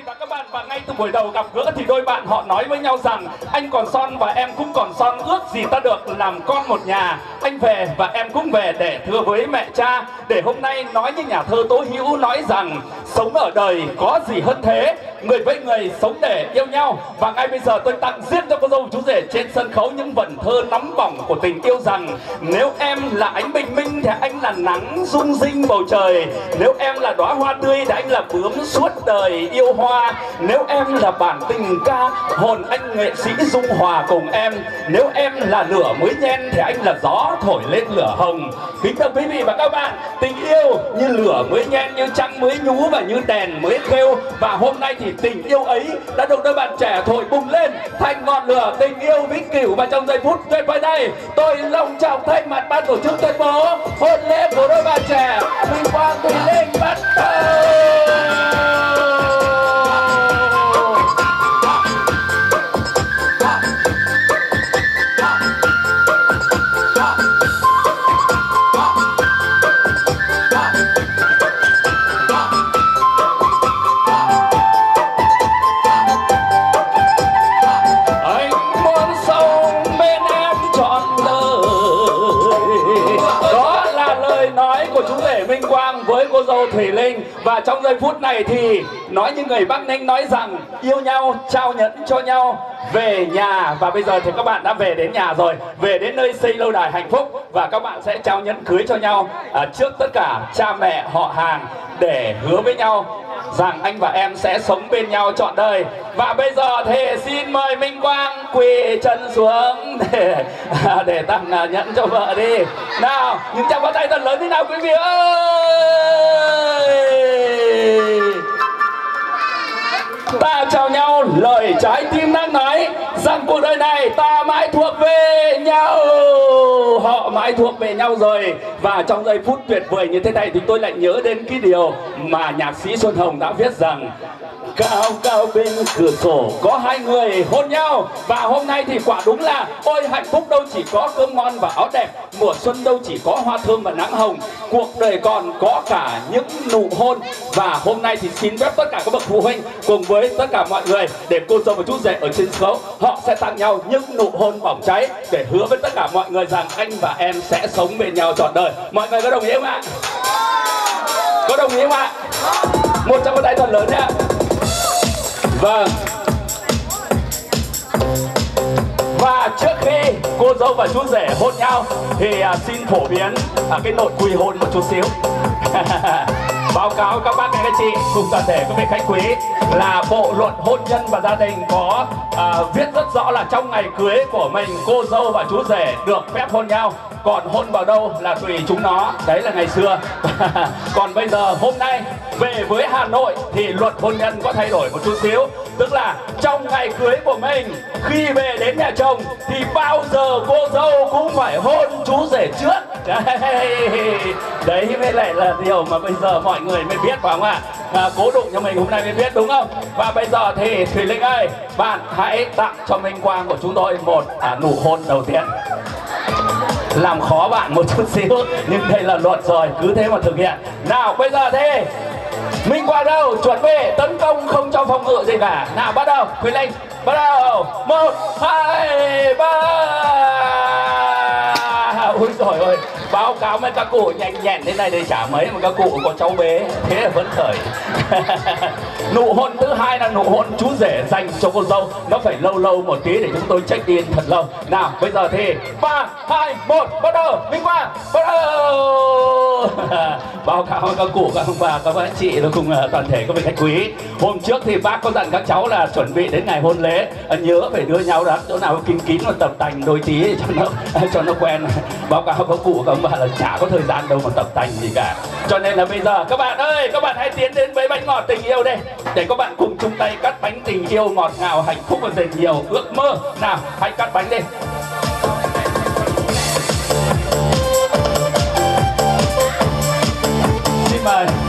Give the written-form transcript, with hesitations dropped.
và các bạn, và ngay từ buổi đầu gặp gỡ thì đôi bạn họ nói với nhau rằng anh còn son và em cũng còn son, ước gì ta được làm con một nhà. Anh về và em cũng về để thưa với mẹ cha, để hôm nay nói như nhà thơ Tố Hữu nói rằng sống ở đời có gì hơn thế, người với người sống để yêu nhau. Và ngay bây giờ tôi tặng riêng cho cô dâu chú rể trên sân khấu những vần thơ nóng bỏng của tình yêu rằng: nếu em là ánh bình minh thì anh là nắng rung rinh bầu trời, nếu em là đóa hoa tươi thì anh là bướm suốt đời yêu hoa, nếu em là bản tình ca hồn anh nghệ sĩ dung hòa cùng em, nếu em là lửa mới nhen thì anh là gió thổi lên lửa hồng. Kính thưa quý vị và các bạn, tình yêu như lửa mới nhen, như trăng mới nhú và như đèn mới khêu. Và hôm nay thì tình yêu ấy đã được đôi bạn trẻ thổi bùng lên thành ngọn lửa tình yêu vĩnh cửu. Và trong giây phút tuyệt vời này, tôi long trọng thay mặt ban tổ chức tuyên bố hôn lễ của đôi bạn trẻ Minh Quang Thùy Linh bắt đầu. Minh Quang với cô dâu Thùy Linh. Và trong giây phút này thì nói như người Bắc Ninh nói rằng yêu nhau trao nhẫn cho nhau về nhà. Và bây giờ thì các bạn đã về đến nhà rồi, về đến nơi xây lâu đài hạnh phúc, và các bạn sẽ trao nhẫn cưới cho nhau trước tất cả cha mẹ họ hàng, để hứa với nhau rằng anh và em sẽ sống bên nhau trọn đời. Và bây giờ thì xin mời Minh Quang quỳ chân xuống để tặng nhẫn cho vợ đi. Nào, những tràng pháo tay thật lớn thế nào quý vị ơi. Ta chào nhau lời trái tim đang nói rằng cuộc đời này ta mãi thuộc về nhau. Họ mãi thuộc về nhau rồi. Và trong giây phút tuyệt vời như thế này thì tôi lại nhớ đến cái điều mà nhạc sĩ Xuân Hồng đã viết rằng: cao cao bên cửa sổ có hai người hôn nhau. Và hôm nay thì quả đúng là ôi hạnh phúc đâu chỉ có cơm ngon và áo đẹp, mùa xuân đâu chỉ có hoa thơm và nắng hồng, cuộc đời còn có cả những nụ hôn. Và hôm nay thì xin phép tất cả các bậc phụ huynh cùng với tất cả mọi người, để cô dâu và chú rể ở trên sân khấu họ sẽ tặng nhau những nụ hôn bỏng cháy, để hứa với tất cả mọi người rằng anh và em sẽ sống bên nhau trọn đời. Mọi người có đồng ý không ạ? Có đồng ý không ạ? Một trong các tay thật lớn nhá. Vâng. Và trước khi cô dâu và chú rể hôn nhau thì xin phổ biến cái nội quy hôn một chút xíu. Báo cáo các bác các chị cùng toàn thể các vị khách quý là Bộ Luật Hôn Nhân và Gia đình có viết rất rõ là trong ngày cưới của mình, cô dâu và chú rể được phép hôn nhau, còn hôn vào đâu là tùy chúng nó. Đấy là ngày xưa. Còn bây giờ hôm nay về với Hà Nội thì luật hôn nhân có thay đổi một chút xíu. Tức là trong ngày cưới của mình, khi về đến nhà chồng thì bao giờ cô dâu cũng phải hôn chú rể trước. Đấy mới lại là điều mà bây giờ mọi người mới biết, phải không ạ? Cố đụng cho mình hôm nay mới biết, đúng không? Và bây giờ thì Thùy Linh ơi, bạn hãy tặng cho Minh Quang của chúng tôi một nụ hôn đầu tiên. Làm khó bạn một chút xíu, nhưng đây là luật rồi, cứ thế mà thực hiện. Nào bây giờ thì Minh Quang đâu, chuẩn bị tấn công không cho phòng ngự gì cả. Nào bắt đầu, Thùy Linh bắt đầu. 1, 2, 3. Ôi trời ơi, báo cáo với các cụ nhanh nhẹn thế này thì chả mấy mà các cụ có cháu bế, thế là vẫn khởi. Nụ hôn thứ hai là nụ hôn chú rể dành cho cô dâu, nó phải lâu lâu một tí để chúng tôi check in thật lâu. Nào bây giờ thì 3, 2, 1 bắt đầu. Minh Quang bắt đầu. Báo cáo với các cụ, các ông bà, các anh chị rồi cùng toàn thể các vị khách quý. Hôm trước thì bác có dặn các cháu là chuẩn bị đến ngày hôn lễ nhớ phải đưa nhau ra chỗ nào kín kín và tập tành đôi tí cho nó quen. Báo cáo các cụ, các ông bà là chả có thời gian đâu mà tập tành gì cả. Cho nên là bây giờ các bạn ơi, các bạn hãy tiến đến với bánh ngọt tình yêu đây, để các bạn cùng chung tay cắt bánh tình yêu ngọt ngào, hạnh phúc và dệt nhiều ước mơ. Nào hãy cắt bánh đi. Xin mời.